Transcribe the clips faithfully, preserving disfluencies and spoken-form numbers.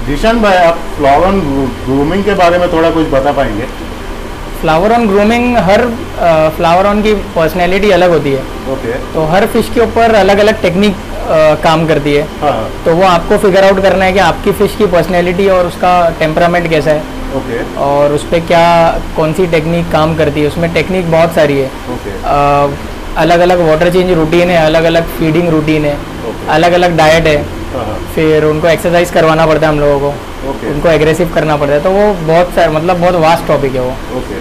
जीशान भाई, आप flower on grooming के बारे में थोड़ा कुछ बता पाएंगे? फ्लावर ऑन ग्रूमिंग, हर फ्लावर ऑन की पर्सनैलिटी अलग होती है। ओके। तो हर फिश के ऊपर अलग अलग टेक्निक काम करती है। हाँ। तो वो आपको फिगर आउट करना है कि आपकी फ़िश की पर्सनैलिटी और उसका टेम्परामेंट कैसा है। ओके। और उस पर क्या कौन सी टेक्निक काम करती है, उसमें टेक्निक बहुत सारी है। ओके। आ, अलग अलग वाटर चेंज रूटीन है, अलग अलग फीडिंग रूटीन है, अलग अलग डाइट है। हाँ। फिर उनको एक्सरसाइज करवाना पड़ता है हम लोगों को। ओके। उनको एग्रेसिव करना पड़ता है। तो वो बहुत सारे मतलब बहुत वास्ट टॉपिक है वो। ओके।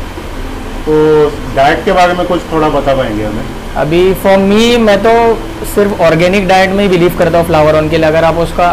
तो डाइट के बारे में कुछ थोड़ा बता पाएंगे हमें? अभी फॉर मी, मैं तो सिर्फ ऑर्गेनिक डाइट में ही बिलीव करता हूँ फ्लावर ऑन के लिए, अगर आप उसका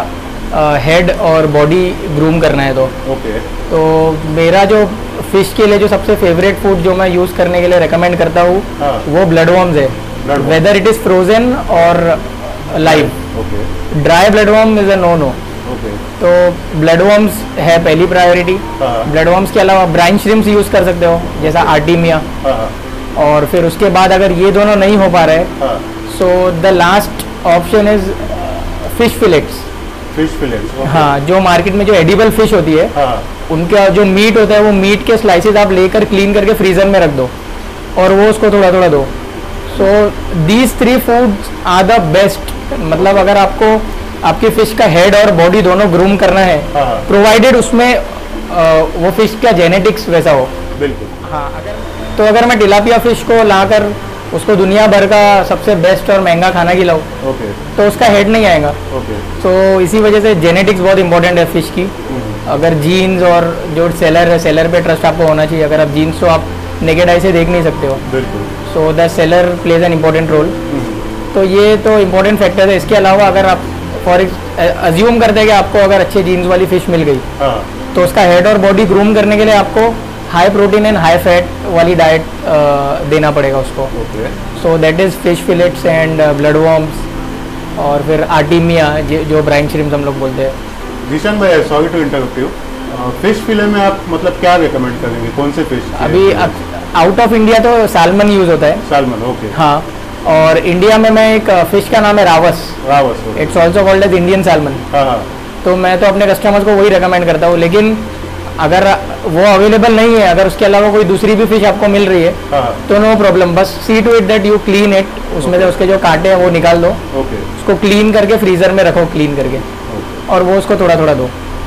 हेड और बॉडी ग्रूम करना है तो। ओके। तो मेरा जो फिश के लिए जो सबसे फेवरेट फूड जो मैं यूज़ करने के लिए रेकमेंड करता हूँ, हाँ। वो ब्लड वॉर्म्स है, वेदर इट इज़ फ्रोजन और live. Okay. Dry blood worm is a no no. Okay. तो ब्लड वॉर्म्स है पहली प्रायोरिटी। हाँ। ब्लड वॉर्म्स के अलावा ब्राइन श्रिम्स यूज़ कर सकते हो, जैसा आर्टीमिया। हाँ। और फिर उसके बाद अगर ये दोनों नहीं हो पा रहे, हाँ। So the last option is fish fillets. Fish fillets. हाँ, जो मार्केट में जो एडिबल फिश होती है, हाँ। उनका जो मीट होता है, वो मीट के स्लाइसेस आप लेकर क्लीन करके फ्रीजर में रख दो और वो उसको थोड़ा थोड़ा दो। So these three foods are the best. मतलब अगर आपको आपकी फिश का हेड और बॉडी दोनों ग्रूम करना है, हाँ। प्रोवाइडेड उसमें आ, वो फिश का जेनेटिक्स वैसा हो। बिल्कुल। हाँ, अगर तो अगर मैं टिलापिया फिश को लाकर उसको दुनिया भर का सबसे बेस्ट और महंगा खाना खिलाऊँ, ओके, तो उसका हेड नहीं आएगा। ओके। तो इसी वजह से जेनेटिक्स बहुत इंपॉर्टेंट है फिश की। अगर जीन्स और जो सेलर है, सेलर पे ट्रस्ट आपको होना चाहिए। अगर आप जीन्स तो आप नेकेड आई से देख नहीं सकते हो। बिल्कुल। So the seller plays an important role. तो ये तो इम्पोर्टेंट फैक्टर है। इसके अलावा अगर आप फॉर अज्यूम करते हैं कि आपको अगर अच्छी जीन्स वाली फिश मिल गई, हाँ। तो उसका हेड और बॉडी ग्रूम करने के लिए आपको high protein and high fat वाली डाइट देना पड़ेगा उसको। Okay. So that is fish fillets and blood worms और फिर आर्टीमिया, जो ब्राइन श्रिम्स हम लोग बोलते हैं। जीशान भाई, sorry to interrupt you, fish fillet में आप मतलब क्या रिकमेंड करेंगे, कौन से फिश? अभी आउट ऑफ इंडिया तो सालमन यूज़ होता है। Salmon, okay. हाँ, और इंडिया में मैं एक फिश का नाम है rawas. Rawas, it's also called as Indian salmon. हाँ हाँ। तो मैं तो अपने कस्टमर्स को वही रिकमेंड करता हूँ। लेकिन अगर वो अवेलेबल नहीं है, अगर उसके अलावा कोई दूसरी भी फिश आपको मिल रही है, हाँ। तो नो प्रॉब्लम, बस see to it that you clean it. उसमें से उसके जो कांटे हैं वो निकाल दो। ओके। उसको क्लीन करके फ्रीजर में रखो, क्लीन करके, और वो उसको थोड़ा थोड़ा दो।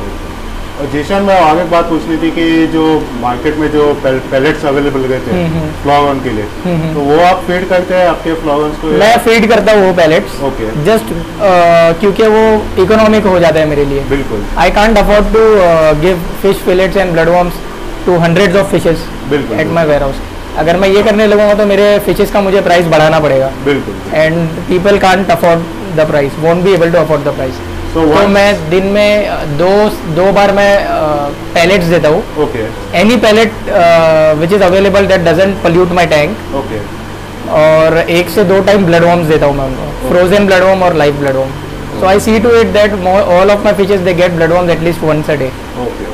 और जीशान भाई, आगे बात पूछनी थी कि जो मार्केट में जो पैलेट्स अवेलेबल रहते हैं फ्लावर के लिए, तो वो आप फीड करते हैं आपके फ्लावर्स को? मैं फीड करता हूँ वो पैलेट्स। ओके। जस्ट क्योंकि वो इकोनॉमिक हो जाता है मेरे लिए। बिल्कुल। I can't afford to give fish fillets and blood worms to hundreds of fishes at my warehouse. अगर मैं ये करने लगूंगा तो मेरे फिशेस का मुझे प्राइस बढ़ाना पड़ेगा। बिल्कुल। And people can't afford the price, won't be able to afford the price. So तो once- मैं दिन में दो दो बार मैं पैलेट्स देता हूँ। Okay. Any pellet which is available that doesn't pollute my tank. Okay. और एक से दो टाइम ब्लड वॉर्म्स देता हूँ मैं उनको, फ्रोजन ब्लड वॉर्म और live blood worm. So I see to it that all of my fishes they get blood worms at least once a day. Okay.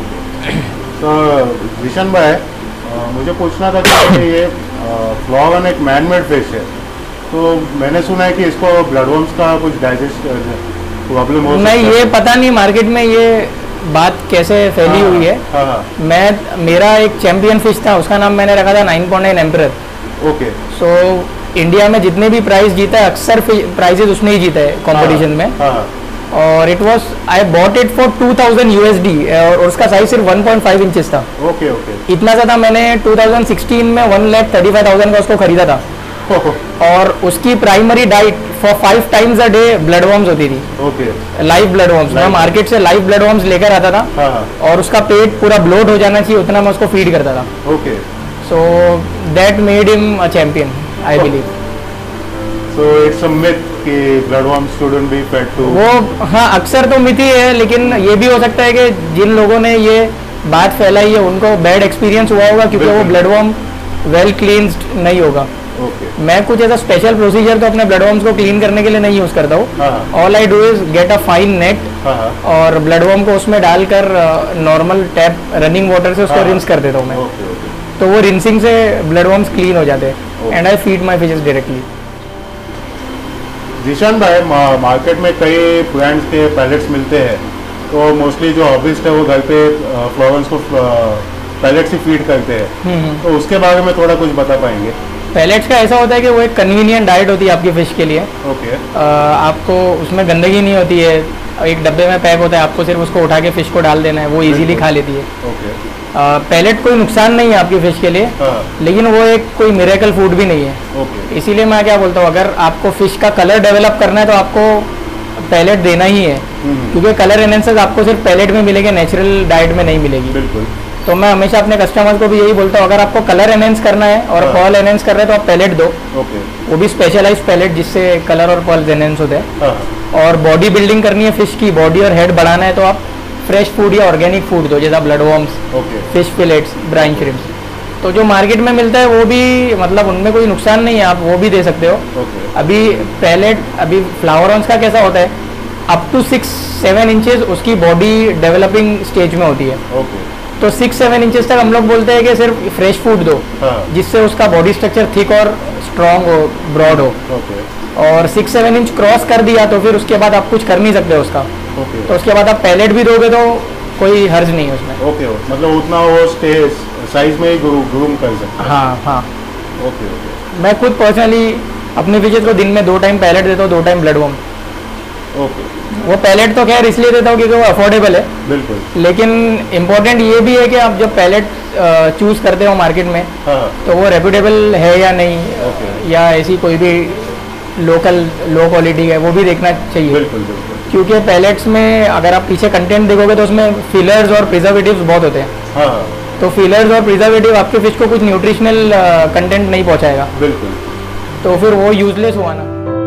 तो जीशान भाई, अ, मुझे पूछना था कि ये फ्लावर एक मैनमेड फिश है, तो मैंने सुना है कि इसको ब्लड वॉर्म्स का कुछ डाइजेस्ट प्रॉब्लम हो सकता है। नहीं, ये पता नहीं मार्केट में ये बात कैसे फैली हाँ, हुई है। हाँ, हाँ। मैं मेरा एक चैंपियन फिश था, उसका नाम मैंने रखा था nine point nine emperor. Okay. So India में जितने भी प्राइस जीता है, अक्सर प्राइजेस उसने ही जीता है कंपटीशन में। हाँ, हाँ। और it was I bought it for two thousand USD और उसका साइज सिर्फ वन पॉइंट फाइव इंचेस था। ओके। ओके। इतना ज़्यादा मैंने टू थाउजेंड सिक्सटीन में one lakh thirty five thousand का उसको खरीदा था। और उसकी primary diet for five times a day blood worms होती थी। ओके। लाइव ब्लड वॉर्म्स, मैं मार्केट से लाइव ब्लड वॉर्म्स लेकर आता था। हाँ, हाँ। और उसका पेट पूरा ब्लोट हो जाना चाहिए उतना मैं उसको फीड करता था। Okay. So that made him a champion, I believe. So it's a myth कि blood worms shouldn't be fed too. वो हाँ, अक्सर तो मिथ ही है, लेकिन ये भी हो सकता है कि जिन लोगों ने ये बात फैलाई है उनको बैड एक्सपीरियंस हुआ होगा, क्योंकि वो ब्लड वॉर्म वेल क्लीन्स्ड नहीं होगा। ओके। मैं कुछ ऐसा स्पेशल प्रोसीजर तो अपने ब्लड वॉर्म्स को क्लीन करने के लिए नहीं यूज़ करता हूँ। All I do is get a fine net और ब्लड वॉर्म को उसमें डालकर नॉर्मल टैप रनिंग वाटर से उसको रिंस कर देता हूँ मैं। ओके। ओके। तो वो रिंसिंग से ब्लड वॉर्म्स क्लीन हो जाते हैं and I feed my fishes directly. Zeeshan भाई, मार्केट में कई ब्रांड्स के पैलेट्स मिलते हैं, तो मोस्टली जो हॉबिस्ट है वो घर पे फ्लावर्स को पैलेट्स ही फीड करते हैं, हम्म तो उसके बारे में थोड़ा कुछ बता पाएंगे? पैलेट्स का ऐसा होता है कि वो एक कन्वीनियंट डाइट होती है आपकी फ़िश के लिए। ओके। आ, आपको उसमें गंदगी नहीं होती है, एक डब्बे में पैक होता है, आपको सिर्फ उसको उठा के फ़िश को डाल देना है, वो इजीली खा लेती है। ओके। पैलेट कोई नुकसान नहीं है आपकी फ़िश के लिए, हाँ। लेकिन वो एक कोई मिरेकल फूड भी नहीं है। ओके। इसीलिए मैं क्या बोलता हूँ, अगर आपको फ़िश का कलर डेवलप करना है तो आपको पैलेट देना ही है, हम्म, क्योंकि कलर एनहेंसर्स आपको सिर्फ पैलेट में मिलेंगे, नेचुरल डाइट में नहीं मिलेगी। बिल्कुल। तो मैं हमेशा अपने कस्टमर्स को भी यही बोलता हूँ, अगर आपको कलर एनहेंस करना है और हाँ। पर्ल एनहेंस कर रहे हैं तो आप पैलेट दो, ओके। वो भी स्पेशलाइज पैलेट जिससे कलर और पर्ल एनहेंस होते हैं। हाँ। और बॉडी बिल्डिंग करनी है फिश की, बॉडी और हेड बढ़ाना है तो आप फ्रेश फूड या ऑर्गेनिक फूड दो, जैसा blood worms, okay. Fish fillets, brine shrimps. तो जो मार्केट में मिलता है वो भी मतलब उनमें कोई नुकसान नहीं है, आप वो भी दे सकते हो। ओके। अभी पैलेट, अभी फ्लावरॉन्स का कैसा होता है, up to six seven inches उसकी बॉडी डेवलपिंग स्टेज में होती है। ओके। तो सिक्स सेवन इंचेस तक हम लोग बोलते हैं कि सिर्फ फ्रेश फूड दो, हाँ। जिससे उसका बॉडी स्ट्रक्चर थिक और स्ट्रॉन्ग हो, ब्रॉड हो। ओके। और सिक्स सेवन इंच क्रॉस कर दिया तो फिर उसके बाद आप कुछ कर नहीं सकते उसका, ओके। तो उसके बाद आप पैलेट भी दोगे तो कोई हर्ज नहीं है उसमें। ओके। मतलब उतना वो स्टे साइज में ही ग्रूम कर सकते हैं। हाँ हाँ। ओके। ओके। मैं खुद पर्सनली अपने फिशेज को दिन में दो टाइम पैलेट देता हूँ, दो टाइम ब्लड वॉर्म। ओके। वो पैलेट तो खैर इसलिए देता हूँ क्योंकि वो अफोर्डेबल है, बिल्कुल। लेकिन इम्पोर्टेंट ये भी है कि आप जब पैलेट चूज़ करते हो मार्केट में हाँ। तो वो रेप्यूटेबल है या नहीं, ओके। या ऐसी कोई भी लोकल लो क्वालिटी है, वो भी देखना चाहिए। बिल्कुल बिल्कुल। क्योंकि पैलेट्स में अगर आप पीछे कंटेंट देखोगे तो उसमें फिलर्स और प्रिजर्वेटिव्स बहुत होते हैं। हाँ। तो फिलर्स और प्रिजर्वेटिव आपके फिश को कुछ न्यूट्रिशनल कंटेंट नहीं पहुंचाएगा, बिल्कुल। तो फिर वो यूजलेस हुआ ना।